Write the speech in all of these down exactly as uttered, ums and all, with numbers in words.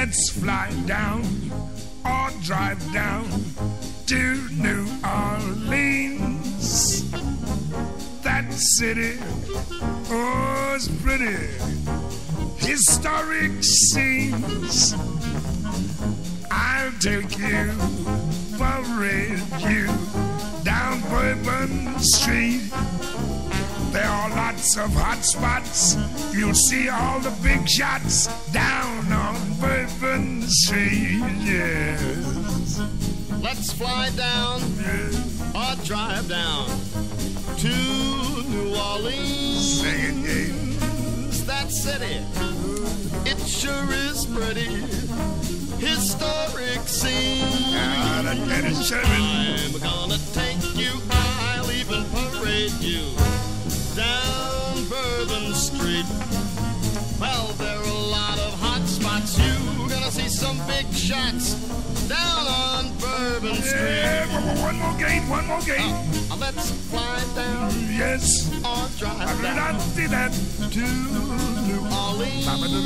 Let's fly down or drive down to New Orleans. That city, oh, it's pretty. Historic scenes. I'll take you, parade you down Bourbon Street. There are lots of hot spots. You'll see all the big shots down on Bourbon Street, yes. Let's fly down or drive down to New Orleans. Sing it, yeah. That city, it sure is pretty. Historic scene. Ah, that kind of I'm gonna take you, I'll even parade you down Bourbon Street. Well, there are a lot of hot spots. You're gonna see some big shots down on Bourbon Street. Yeah, one more gate, one more gate. Uh, let's fly down. Yes. Or drive I down not see that. to New Orleans.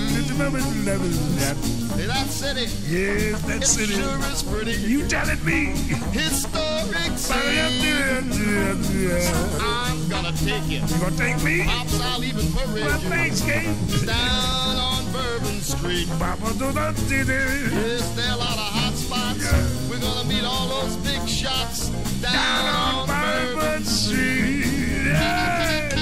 Hey, that city. Yes, that it city. Sure is pretty. You telling me? Historic scene. I'm gonna take you. You gonna take me? Pops, I'll even parade Well, you thanks, Kate. down on Bourbon Street. Papa do that city. Yes, there are a lot of hot spots. Yeah. We're gonna meet all those big shots down, Down on Bourbon Street. Yeah.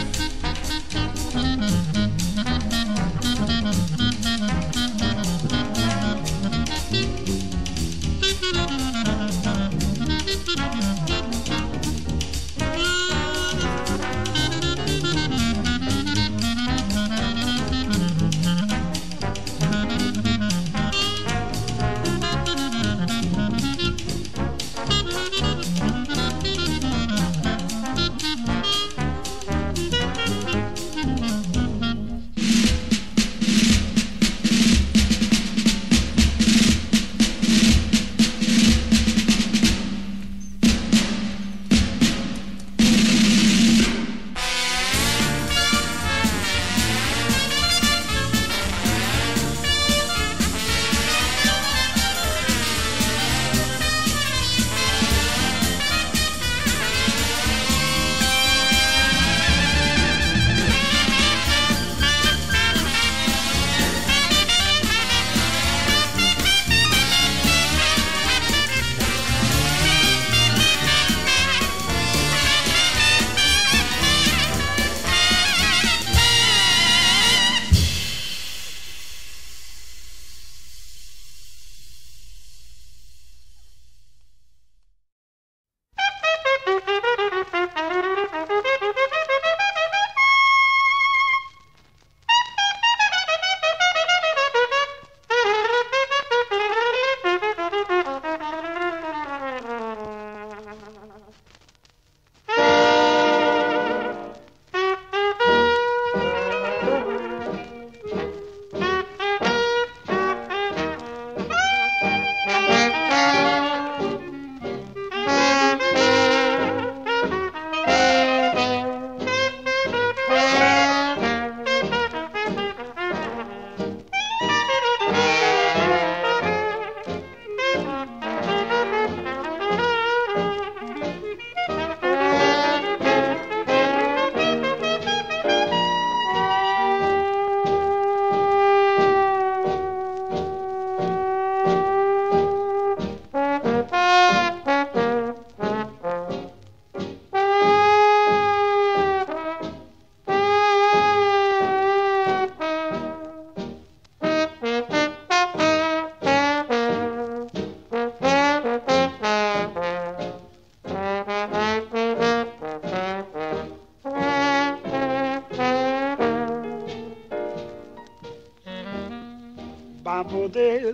Bapodel,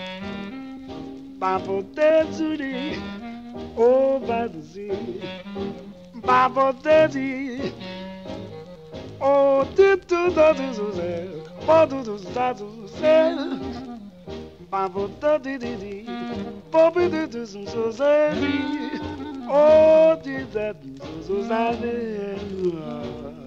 Bapodel Zuri, oh Baduzi, Bapodeli, oh Tutu Daduzel, Bodus Daduzel, Bapodadi, Bobby Dudus and Suzanne, oh did that Suzanne.